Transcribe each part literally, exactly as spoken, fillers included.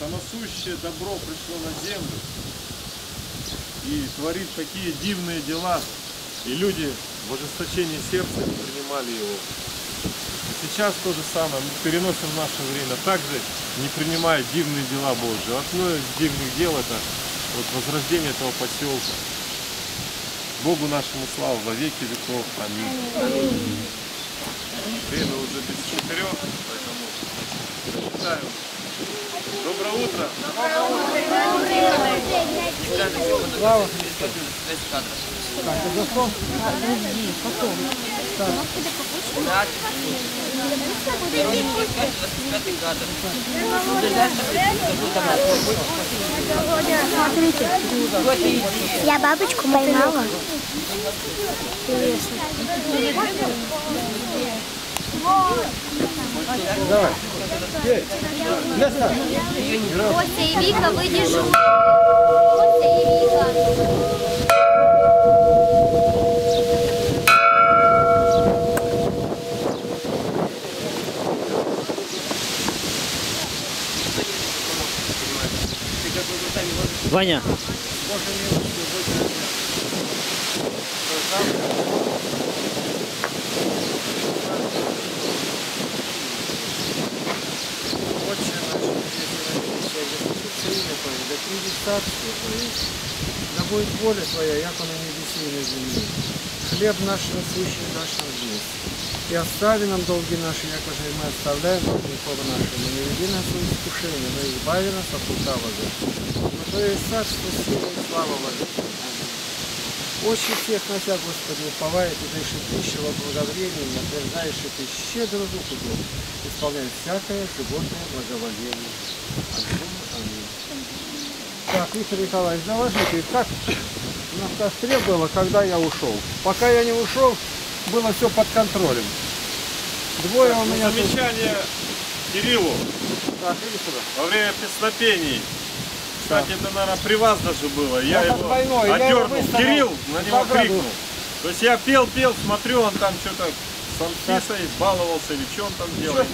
Самосущее добро пришло на землю и творит такие дивные дела, и люди в ожесточении сердца не принимали его. И сейчас то же самое, мы переносим в наше время, также не принимая дивные дела Божьи. Одно из дивных дел это вот возрождение этого поселка. Богу нашему славу во веки веков. Аминь. Время уже без четырех, поэтому прочитаем. Доброе утро. Доброе утро. Слава Христу. Так, это что? Потом. Так. Смотрите, я бабочку поймала. Давай. Костя и Вика, вы дежурите. Костя и Вика. Ваня. Да будет воля Твоя, як она на небесе и на земле. Хлеб наш насущный наш нам днес. И остави нам долги наши, як уже мы оставляем должников нашим. И не веди нас в искушение, но избави нас от лукавого. Но Твое царство, сила и слава во веки. Очи всех на Тебя, Господи, уповает, и дышит пищу во благовремени, утверждаешь, и Ты щедро руку Бог, исполняет всякое животное благоволение. Аминь. Аминь. Так, Виктор Николаевич, доложите, как на костре было, когда я ушел? Пока я не ушел, было все под контролем. Двое у меня... Замечание Кириллу. Так, иди сюда. Во время песнопений. Кстати, это, наверное, при вас даже было. Я Это его двойное, я одернул. его выставил Кирилл на него награду. крикнул. То есть я пел, пел, смотрю, он там что-то с Анфисой баловался или что он там делает.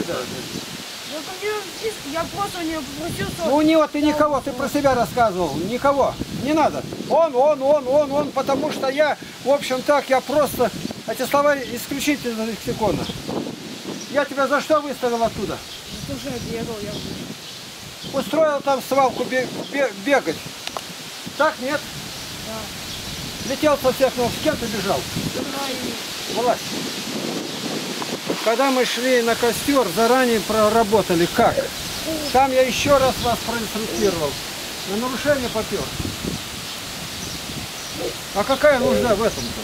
Я просто у нее попросил, что... Ну у него ты никого, ты про себя рассказывал, никого, не надо. Он, он, он, он, он, потому что я, в общем так, я просто, эти слова исключительно лексикона. Я тебя за что выставил оттуда? За то, что я бегал, я... Устроил там свалку бег, бег, бегать. Так, нет? Да. Летел со всех ног, с кем ты бежал? Власть. Когда мы шли на костер, заранее проработали как. Там я еще раз вас проинструктировал. На нарушение попер. А какая нужда в этом-то?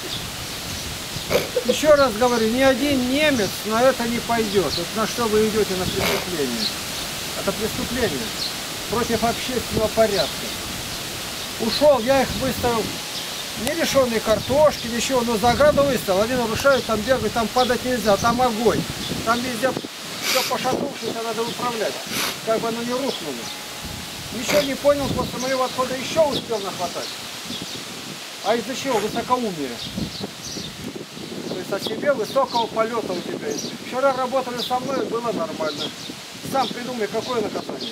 Еще раз говорю, ни один немец на это не пойдет. Вот на что вы идете на преступление? Это преступление против общественного порядка. Ушел, я их выставил. Не лишенные картошки, ничего, но за ограду выставил. Они нарушают, там бегают, там падать нельзя, там огонь. Там везде все пошатнувшееся, надо управлять, как бы оно не рухнуло. Ничего не понял, после моего отхода еще успел нахватать. А из-за чего? Высокоумие. То есть о себе высокого полета у тебя есть. Вчера работали со мной, было нормально. Сам придумай, какое наказание.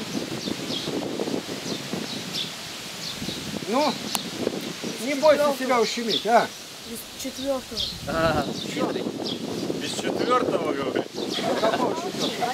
Ну, не бойся себя ущемить, а? Без четвертого. А, хитрый. Без четвертого, говорит. Какого четвертого?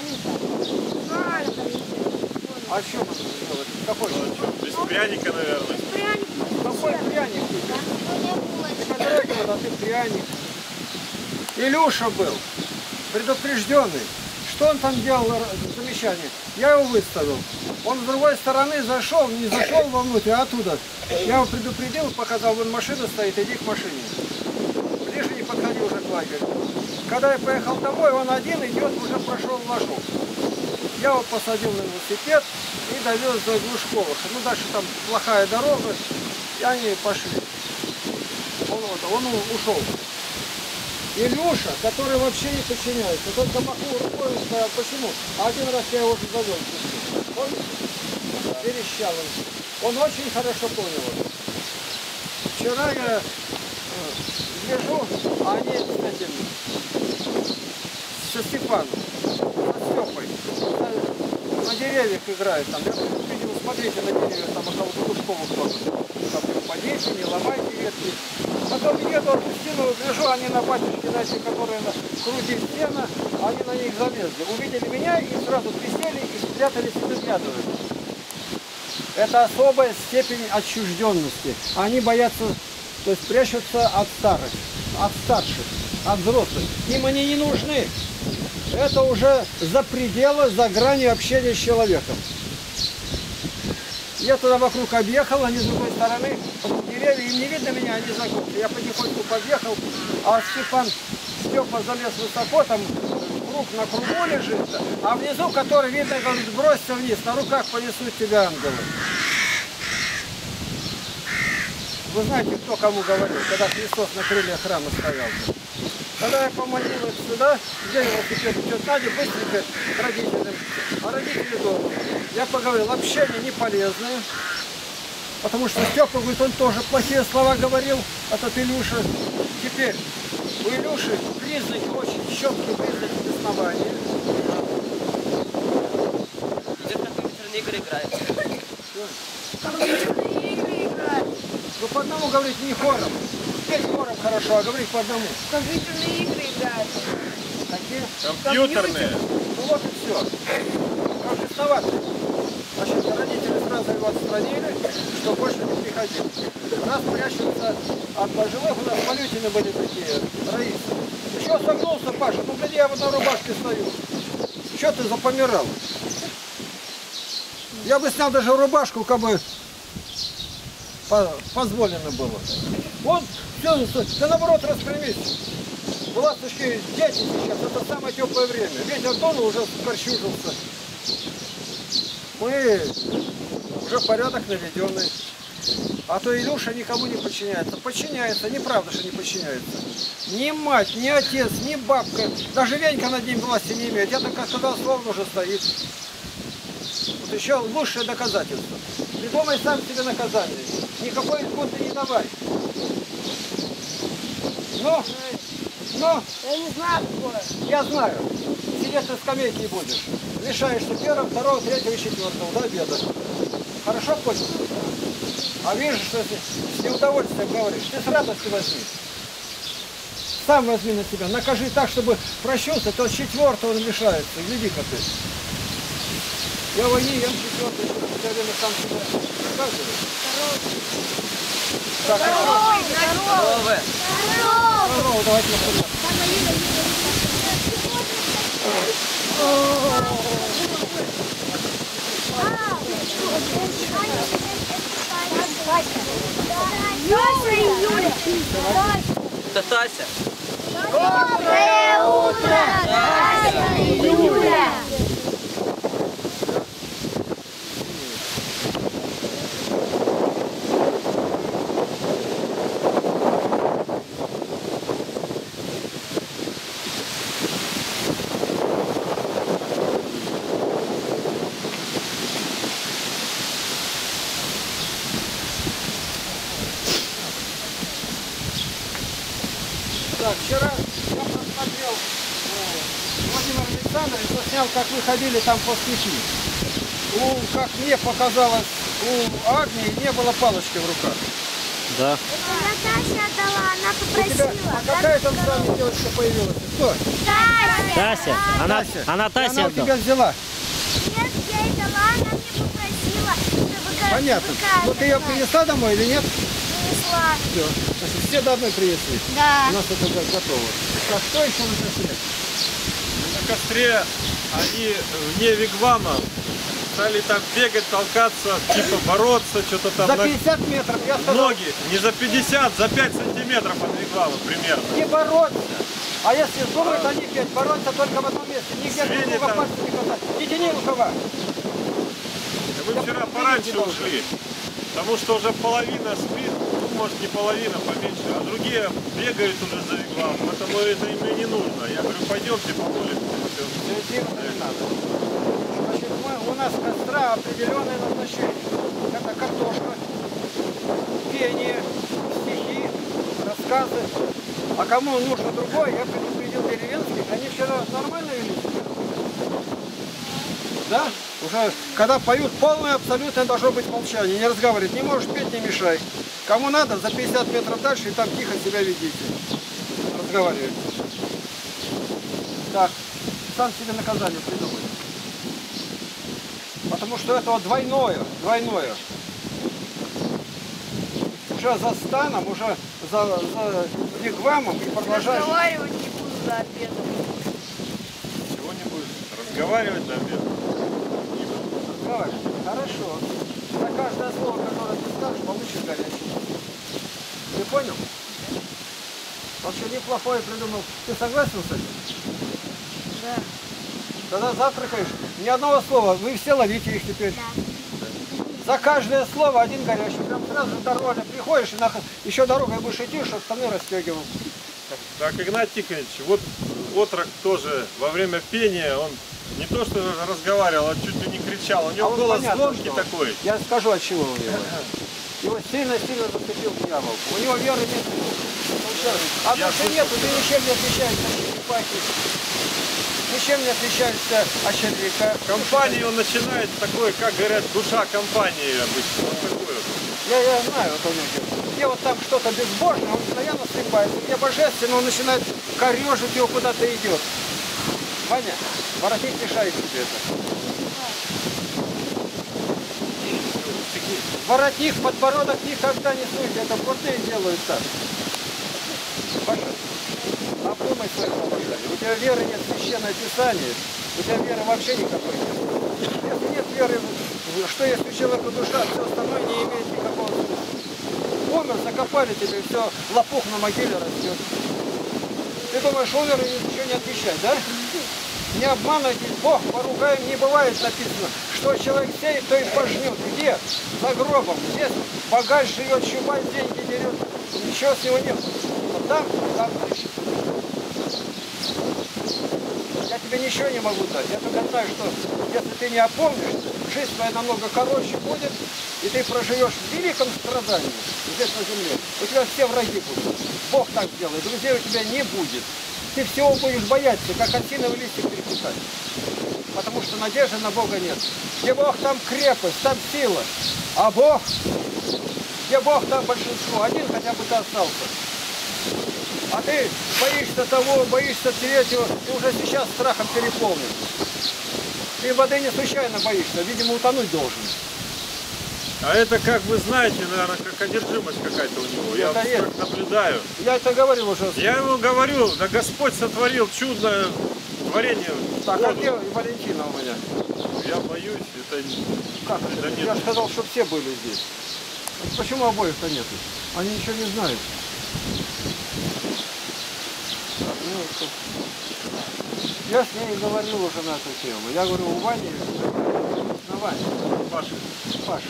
А что мы тут делать? Какой? Ну, что, без пряника, наверное. Какой пряник? Ты подрагивал, а ты пряник. Илюша был, предупрежденный. Что он там делал, замечание? Я его выставил. Он с другой стороны зашел, не зашел вовнутрь, а оттуда. Я его предупредил, показал, вон машина стоит, иди к машине. Ближе не подходи уже к лагерю. Когда я поехал домой, он один идет, уже прошел вошел. Я его посадил на велосипед и довез до Глушковых. Ну, дальше там плохая дорога, и они пошли. Он, он ушел. Илюша, который вообще не подчиняется, только махнул рукой и сказал, почему? А один раз я его уже завел. Помните? Верещал он. Он очень хорошо понял это. Вчера я э, гляжу, а они с этим, со Степаном, со Степой, на на деревьях играют. Там, я видел, смотрите на деревья, там около Петушкова кто-то. Там подейте, не ломайте ветки. Потом еду, стену гляжу, они на батюшке, знаете, которые на круги стена, они на них залезли. Увидели меня и сразу присели и спрятались и выглядывают. Это особая степень отчужденности. Они боятся, то есть прячутся от старых, от старших, от взрослых. Им они не нужны. Это уже за пределы, за гранью общения с человеком. Я туда вокруг объехал, они с другой стороны, деревья, им не видно меня, они загнуты. Я потихоньку подъехал, а Степан, Степа залез высоко, там круг на кругу лежит, а внизу, который видно, говорит, бросься вниз, на руках понесут тебя ангелы. Вы знаете, кто кому говорил, когда Христос на крыльях храма стоял. Когда я поманил их сюда, где велосипед идет сзади, быстренько к родителям, а родители дома. Я поговорил, общение не полезное, потому что Степа, говорит, он тоже плохие слова говорил, этот Илюша. Теперь у Илюши признаки, очень четкие признаки беснования. Где в компьютерные игры играет? Компьютерные игры играть. Ну по одному говорить не хором. Петь хором хорошо, а говорить по одному. Компьютерные игры играть. Какие? Компьютерные. Ну вот и все. Как бесноваться. Значит, родители сразу его отстранили, что больше не приходил. У нас прячутся от пожилых, у нас малютины были такие, Раисы. Еще согнулся, Паша, ну гляди, я вот на рубашке стою. Че ты запомирал? Я бы снял даже рубашку, как бы позволено было. Вот, все, ты наоборот распрямись. В ласточке дети сейчас, это самое теплое время. Ветер дунул, уже скорчужился. Мы уже порядок наведенный. А то Илюша никому не подчиняется. Подчиняется, неправда, что не подчиняется. Ни мать, ни отец, ни бабка, даже Венька над ним власти не имеет. Я-то как сказал, словно уже стоит. Вот еще лучшее доказательство. Придумай сам себе наказание. Никакой икоты не давай. Но, но, Я не знаю, какое. я знаю, сидеть на скамейке будешь. Лишаешься первого, второго, третьего и четвертого до обеда. Хорошо понял? А видишь, что ты с неудовольствием говоришь, ты с радостью возьми. Сам возьми на себя, накажи так, чтобы прощался, то с четвертого он лишается. Гляди-ка ты. Я в войне ем четвертый, что все время сам себя наказываю. Так, Здоровый, здоровый. здорово, давайте на сюда. Это Тася. Доброе утро, Тася и Юля! Так, вчера я посмотрел, э, Владимир Александрович заснял, как вы ходили там по степи. У, как мне показалось, у Агнии не было палочки в руках. Да. Наташа отдала, она У тебя, попросила. а какая там с вами девочка появилась? Кто? Тася! Тася. Она, Тася. она И Тася она у отдала. тебя взяла. Нет, я ей дала, она мне попросила, чтобы ка- Понятно. быка Ну ты ее назвать. принесла домой или нет? Принесла. Все. Значит, все до одной принесли. Да. У нас это уже готово. Так, что еще на костре? На костре они вне вигвама стали так бегать, толкаться, типа бороться, что-то там. За на- пятьдесят метров, я сказал, Ноги не за пятьдесят, за пять сантиметров от вигвама примерно. не бороться. А если думают они петь, бороться только в одном месте. Нигде друг Свиньи друга там. пальцем не касаться. Не тяни рукава. Вы вчера пораньше ушли, потому что уже половина спит, ну может не половина, поменьше, а другие бегают уже за вигвам, поэтому это им и не нужно. Я говорю, пойдемте помолимся. Все. Серьезно не надо. Значит, мы, у нас костра определенное назначение. Это картошка, пение, стихи, рассказы. А кому нужно другое, я предупредил деревенских. Они вчера нормально вели себя? Да? Уже, когда поют, полное абсолютно должно быть молчание. Не разговаривать. Не можешь петь, не мешай. Кому надо, за пятьдесят метров дальше и там тихо себя ведите. Разговаривайте. Так, сам себе наказание придумай. Потому что это вот двойное, двойное. Уже за станом, уже за, за вигвамом и продолжаешь. Разговаривать не буду за обедом. Чего не будешь? Разговаривать до обеда? Не буду. Разговаривать. Хорошо. За каждое слово, которое ты скажешь, получишь горячий. Ты понял? Вообще неплохое придумал. Ты согласен с этим? Да. Тогда завтракаешь. Ни одного слова. Вы все ловите их теперь. За каждое слово один горячий. Прям сразу же дорога. Приходишь и нах... еще дорогой будешь идти, чтобы штаны расстегивал. Так, Игнат Тихонович, вот отрок тоже во время пения, он не то что разговаривал, а чуть ли не кричал. У него А вот голос понятно, звонкий что. такой. Я скажу, от чего у него. Его сильно-сильно зацепил дьявол. У него веры нет. А Я души нету, ты ничем не отличаешься от черепахи. Ничем не отличаешься от червяка. Компанию он начинает такой, как говорят, душа компании обычно. Вот такой вот. Я, я знаю, вот у него. Где вот там что-то безбожное, он постоянно стрибается. Где божественно, он начинает корежить, его куда-то идет. Ваня, воротник мешает тебе это. Воротник, подбородок никогда не суйте, это крутые делают так. Паша, обдумай свое положение. У тебя веры нет в священное писание, у тебя веры вообще никакой нет. Если нет веры, что если у человека душа, все остальное не имеет никакого смысла. Умер, закопали тебе, все, лопух на могиле растет. Ты думаешь, умер и ничего не отвечать, да? Не обманывайте, Бог поругаем, не бывает написано, что человек сеет, то и пожнет. Где? За гробом. Здесь богач живет, щупать, деньги дерет. Ничего с него нет. Вот там, там дышит. Я тебе ничего не могу дать. Я только знаю, что если ты не опомнишь, жизнь твоя намного короче будет, и ты проживешь в великом страдании здесь на земле. У тебя все враги будут. Бог так сделает. Друзей у тебя не будет. Ты всего будешь бояться, как осиновый листик перепекать. Потому что надежды на Бога нет. Где Бог, там крепость, там сила. А Бог, где Бог, там большинство. Один хотя бы ты остался. А ты боишься того, боишься третьего, ты уже сейчас страхом переполнен. Ты воды не случайно боишься, видимо, утонуть должен. А это, как вы знаете, наверное, как одержимость какая-то у него. Я Это вот есть. так наблюдаю. Я это говорил уже. Я ему говорю, да Господь сотворил чудное творение. Так, а воду. где Валентина у меня? Я боюсь, это... Как Да это? нет. Я же сказал, что все были здесь. Почему обоих-то нету? Они ничего не знают. Так, ну, это- я с ней говорил уже на эту тему. Я говорю, у Вани, на Ване, Паша. Паша.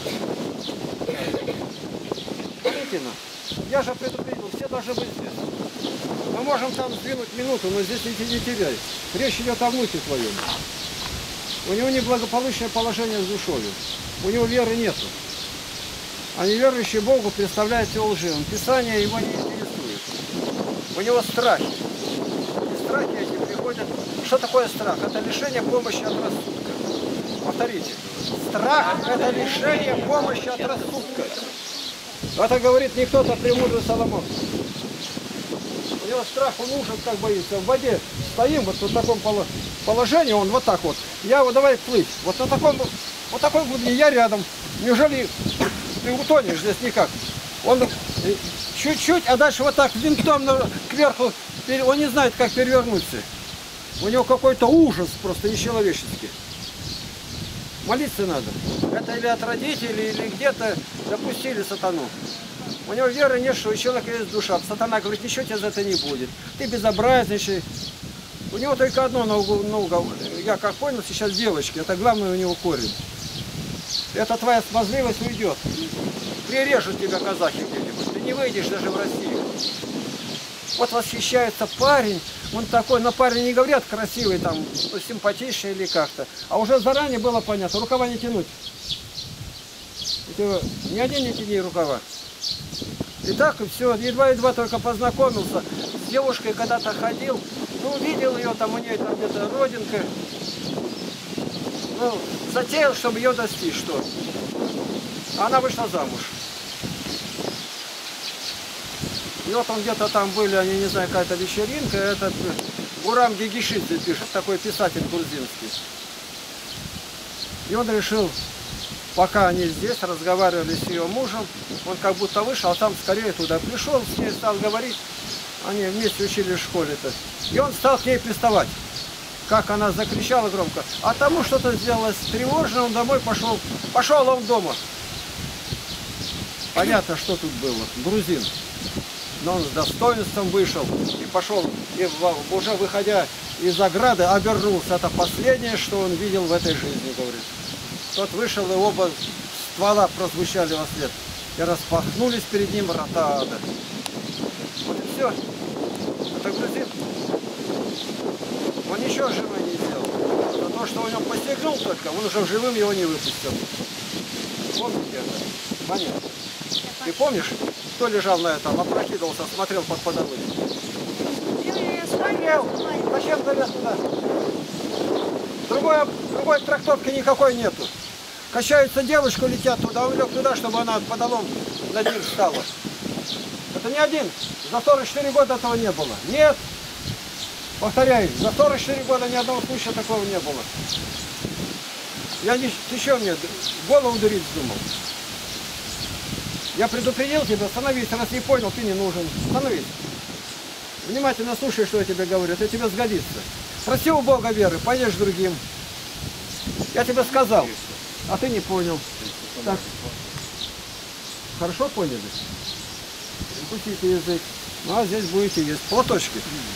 Валентина, я же предупредил, все должны быть здесь. Мы можем там сдвинуть минуту, но здесь не, не теряй. Речь идет о внуке твоем. У него неблагополучное положение с душой. У него веры нету. А неверующий Богу представляет все лживым. Писание его не интересует. У него страхи. И страхи эти приходят. Что такое страх? Это лишение помощи от рассудка. Повторите. Страх – это лишение помощи от рассудка. Это говорит не кто-то, премудрый Соломон. У него страх, он ужас как боится. В воде стоим вот в таком положении, он вот так вот. Я вот давай плыть. Вот на таком, вот такой глубине я рядом. Неужели ты утонешь здесь никак? Он чуть-чуть, а дальше вот так винтом кверху, он не знает, как перевернуться. У него какой-то ужас просто нечеловеческий. Молиться надо. Это или от родителей, или где-то допустили сатану. У него веры нет, что у человека есть душа. Сатана говорит, ничего тебе за это не будет. Ты безобразничай. У него только одно на углу, на углу. Я как понял, сейчас девочки, это главное у него корень. Это твоя смазливость уйдет. Прирежут тебя казахи где-нибудь. Ты не выйдешь даже в Россию. Вот восхищается парень, он такой, на парня не говорят красивый, там, ну, симпатичный или как-то. А уже заранее было понятно, рукава не тянуть. Это, ни один не тяни рукава. И так и все, едва-едва только познакомился. С девушкой когда-то ходил, ну, видел ее, там у нее там где-то родинка. ну, затеял, чтобы ее достичь, что? Она вышла замуж. И вот он где-то там были, они не знаю, какая-то вечеринка, этот Гурам Гегишидзе пишет, такой писатель грузинский. И он решил, пока они здесь разговаривали с ее мужем, он как будто вышел, а там скорее туда пришел, с ней стал говорить, они вместе учились в школе-то. И он стал к ней приставать. Как она закричала громко, а тому что-то сделалось тревожно, он домой пошел, пошел он дома. Понятно, что тут было, грузин. Но он с достоинством вышел и пошел, и уже выходя из ограды, обернулся. Это последнее, что он видел в этой жизни, говорит. Тот вышел, и оба ствола прозвучали во след. И распахнулись перед ним врата ада. Вот и все. Это грузин. Он ничего живым не сделал. За то, что он его постигнул только, он уже живым его не выпустил. Помните это? Понятно. Ты помнишь, кто лежал на этом, опрокидывался, смотрел под подовым? Смотрел. Зачем залез туда? Другой, другой трактовки никакой нету. Качаются девушку, летят туда, он лег туда, чтобы она подолом над ним встала. Это не один. За сорок четыре года этого не было. Нет. Повторяю, за сорок четыре года ни одного случая такого не было. Я не, ты что мне голову дурить вздумал? Я предупредил тебя, становись, раз не понял, ты не нужен. Становись. Внимательно слушай, что я тебе говорю, это тебе сгодится. Проси у Бога веры, поешь другим. Я тебе сказал, а ты не понял. Так. Хорошо поняли? Пустите язык. Ну, а здесь будете есть. Платочки.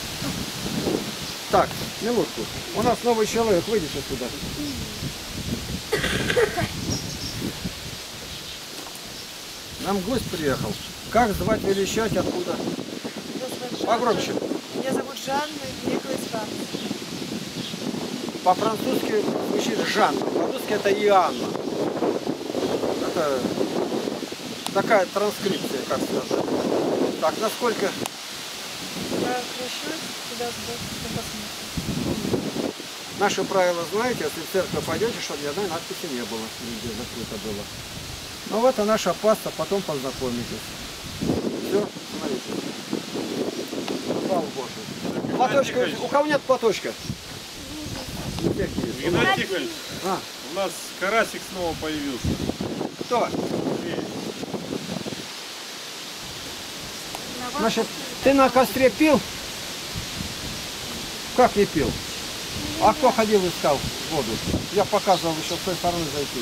Так, минутку. У нас новый человек, выйдите сюда. Нам гость приехал. Как звать, величать, откуда? Погромче. Меня зовут Жанна, и приехала из Франции. По-французски звучит Жанна. По-русски это Иоанна. Это такая транскрипция, как сказать. Так, насколько? Я кращусь, туда посмотрим. Наши правила знаете, если в церковь пойдете, чтобы ни одной надписи не было, нигде закрыто было. Ну вот и наша паста, потом познакомитесь. Все, смотрите. Слава Богу. Платочка, у кого нет платочка? Геннадий Тихонович, А, у нас карасик снова появился. кто? Значит, ты на костре пил? Как не пил? А кто ходил искал воду? Я показывал еще с той стороны зайти.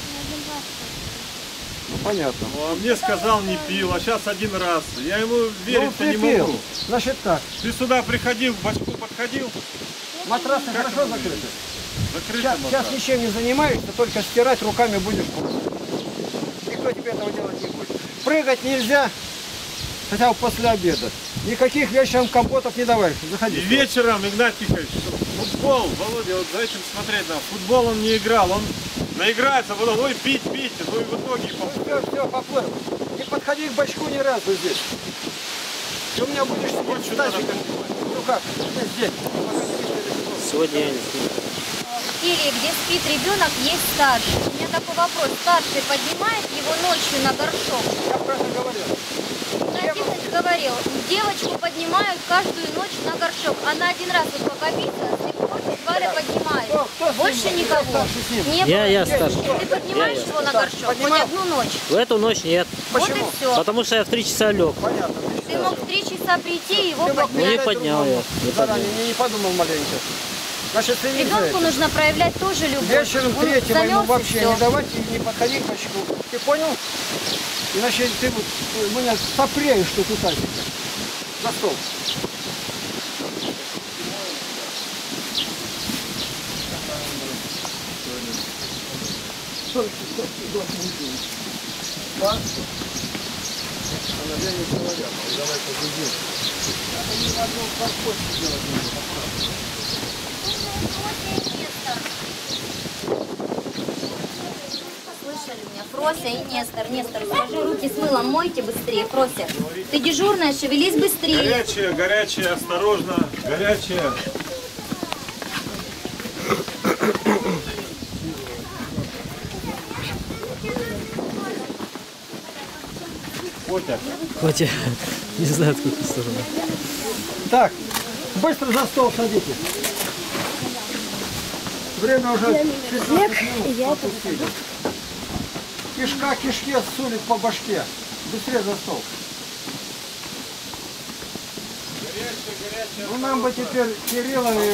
Ну понятно. Ну, а мне сказал, не пил, а сейчас один раз. Я ему верить-то Ну, не ты пил. могу. Значит так, Ты сюда приходил, к бачку подходил? матрасы хорошо закрыты. Закрытый Сейчас, матрас. сейчас ничем не занимаешься, только стирать руками будешь просто. Никто тебе этого делать не будет. Прыгать нельзя, хотя бы после обеда. Никаких вечером компотов не давай. Заходи. И вечером, Игнатий Тихонович, футбол, Володя, вот за этим смотреть надо. Футбол он не играл, он наиграется, потом, ой, пить, пить, ну и в итоге Ну все, все, поплыл. Не подходи к бачку ни разу здесь. Ты у меня будешь Вот сидеть что с надо тазиком. Ну как, здесь. Сегодня я не знаю. В квартире, где спит ребенок, есть старший. У меня такой вопрос. Старший поднимает его ночью на горшок? Я про это говорил. Игнатий говорил, девочку поднимают каждую ночь на горшок. Она один раз вот пока писала, с тех пор Валя поднимает. Кто- кто с ним? Больше Кто никого. старший с ним? Не Я, было. я старший. Ты поднимаешь Я- я. его на Так, горшок? Хоть поднимал? одну ночь. В эту ночь нет. Вот Почему? и все. Потому что я в три часа лег. Понятно. Ты мог в три часа прийти и его Ты мог поднять. Не передать поднял другому. я, не Заранее, поднял. не, не подумал маленько. Значит, ты не Ребенку за это. нужно проявлять тоже любовь. Вечером Он третьего ему замерз и вообще всё. не давать и не подходить к бачку. Ты понял? Иначе ты вот, у меня сопреешь тут у тазика. За стол. Только что ты должен быть. Да? Она я не говорят, давай поглядим. Это ни в одном подходе делать не будет. Слышали меня? Фрося и Нестор. Нестор, скажи, руки с мылом мойте быстрее. Фрося, ты дежурная, шевелись быстрее. горячая, горячая, осторожно, горячая. Котя. Хотя не знаю, откуда сторона. Так, быстро за стол садитесь. Время уже шестнадцать минут. Отпустили. Кишка кишке сулит по башке. Быстрее за стол. Ну нам бы теперь Кирилла и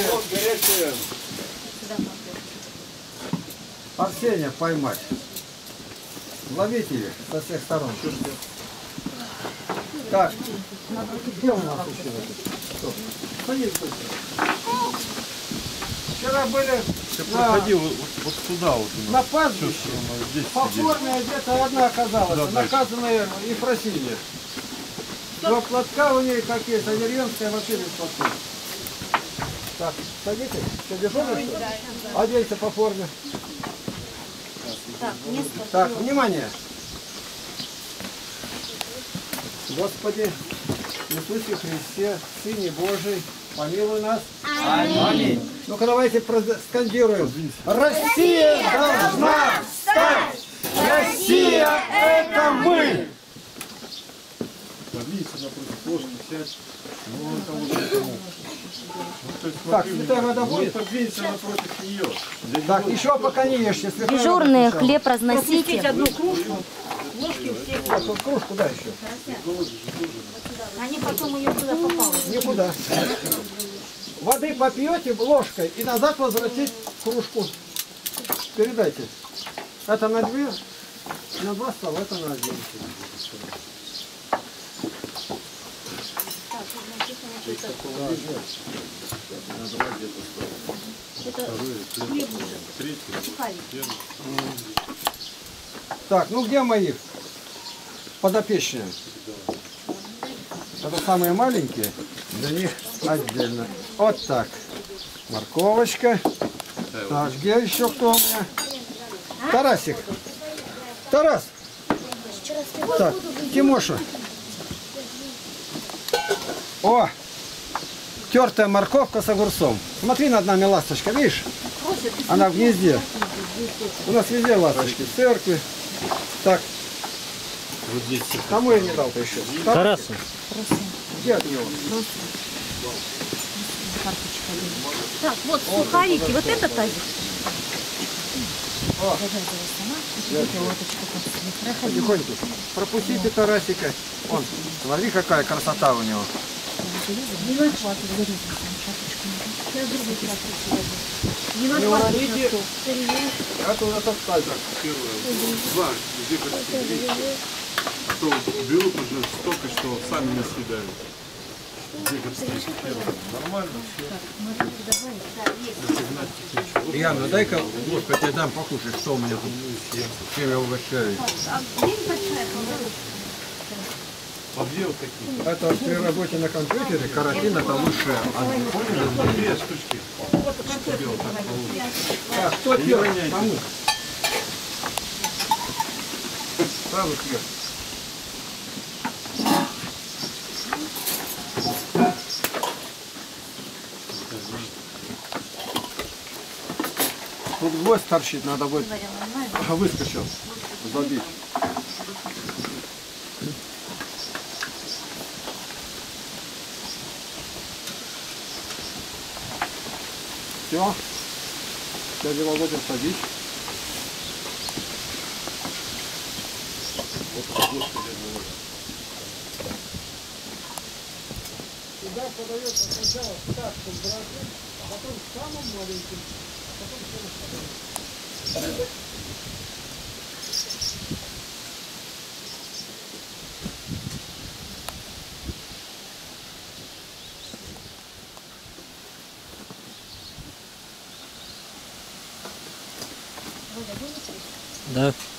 Арсения поймать. Ловите их со всех сторон. Так, где у нас еще? Что? Садись быстро. Вчера были Ты на, проходи вот, вот, вот сюда вот у на нас. пастбище. Чувствую, она здесь По сидит. форме одета одна оказалась, Да, наказанная Ефросинья. Два платка у нее как есть, а деревенская вообще без платка. Так, садитесь, что дежурный, что ли? Оденься по форме. Так, место. Так, внимание. Господи, Иисусе Христе, Сыне Божий, помилуй нас. Аминь. Ну-ка давайте скандируем. Россия должна стать! Россия — это мы! Подвинься напротив ложки, сядь. Ну, это вот этому. Ну, то есть, Так, смотри, святая вода вот будет? подвинься напротив нее. Здесь Так, вот еще пока не ешь, если Дежурные, хлеб разносите. одну кружку. Так, вот кружку, да, еще. Они потом ее туда попали. Никуда. Воды попьете ложкой и назад возвратить кружку. Передайте. Это на две, на два стола, это на один. Так, ну где мои подопечные? Это самые маленькие, для них отдельно. Вот так. Морковочка. Так, где еще кто у меня? Тарасик. Тарас. Так, Тимоша. О, тертая морковка с огурцом. Смотри, над нами ласточка, видишь? Она в гнезде. У нас везде ласточки, в церкви. Так. вот здесь. Кому я не дал-то еще? Тарасу. Где от него? Так, вот сухарики, вот это тазик. Потихоньку. Пропустите Тарасика. Вон, смотри, какая красота у него. Не уроните. Это у нас остальное. Два декорских что берут уже столько, что сами не съедают. Декорские первые. Нормально все. Яна, дай-ка ложку, я тебе дам покушать, что у меня тут. Чем я угощаю. Объел какие? Это при работе на компьютере каротин это лучшее. Понял? Две штучки. Объел так получится. Так, кто первый? Кому? Правый хлеб. Тут гвоздь торчит, надо будет. Ага, выскочил. Забить. Все. Дядя Володя, садись. Сюда подается сначала так, чтобы бросить, а потом самым маленьким, а потом самым. Да.